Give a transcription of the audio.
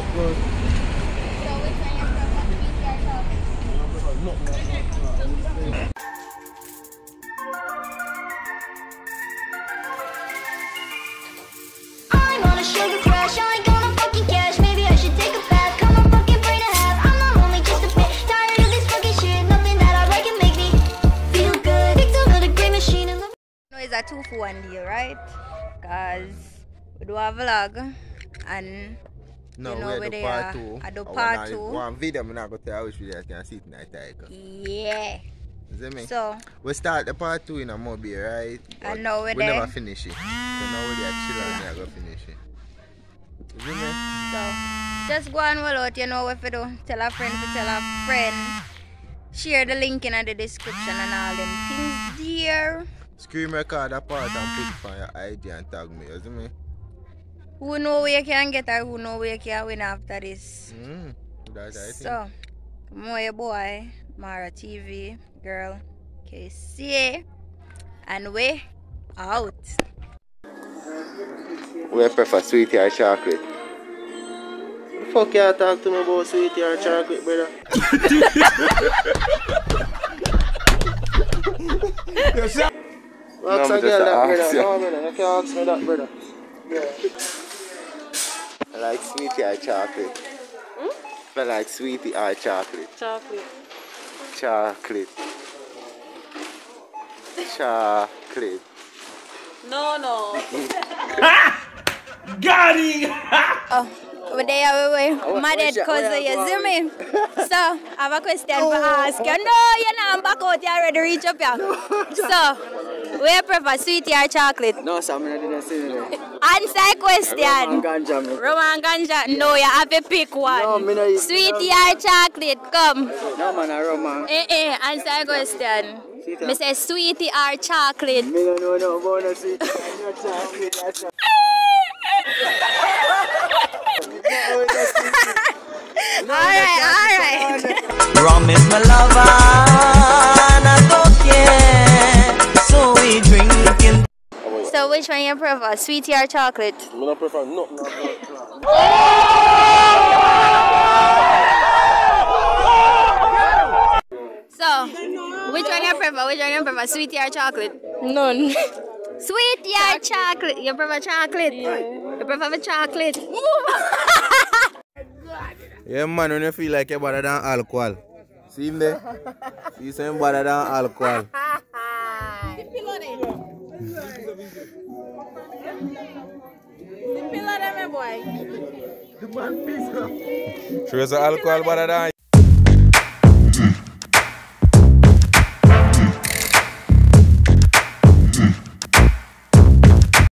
Good. So which one you prefer, sweet or chocolate? I'm on a sugar crash, I ain't gonna fucking cash. Maybe I should take a bath, cut my fucking brain in half. I'm not only just a bit tired of this fucking shit. Nothing that I like can make me feel good. Picked up the great machine and the No, it's a 2 for 1 deal, right? Cause we do a vlog and No, you know, we do part 2. I do part 2. One video, I'm not going to tell you which video I can see tonight. Yeah. See me? So we start the part 2 in a movie, right? I know we're we there. never finish it. So now we're there chilling and we're going to finish it. See me? So just go and roll out, you know what to do. Tell a friend to tell a friend. Share the link in the description and all them things there. Screen record that part and put it on your IG and tag me, you see me? Who know where you can get or who know where you can win after this. That's I think. So, more your boy, Mara TV, girl, KC, and we out. We prefer sweetie or chocolate. Fuck you talk to me about sweetie or chocolate, brother. Ask a girl that, brother. No, brother. You can't ask me that, brother. Yeah. I like sweetie or chocolate. I like sweetie or chocolate. Chocolate. Chocolate. Chocolate. No. Got him! Over there, we my dead cousin, you see me? So, I have a question for ask you. No, you're not back out, you already reach up here. So, we prefer sweetie or chocolate? No, sir, I didn't say that. Answer question. Ganja, me. Roman ganja? No, you have to pick one. No, me no eat. Sweetie or chocolate? Come. No, man, I Roman. Answer question. Me say sweetie or chocolate? Me no know no about no sweetie or chocolate. Alright. Rum is my lover, and I don't care. So we drinking. So which one you prefer, sweetie or chocolate? I don't prefer nothing about chocolate. So, which one you prefer? Which one you prefer, sweetie or chocolate? None. Sweetie or chocolate? You prefer chocolate? Yeah. You prefer the chocolate? Yeah, man, when you feel like you're better than alcohol. See him there? You say you're better than alcohol. Sure, alcohol better than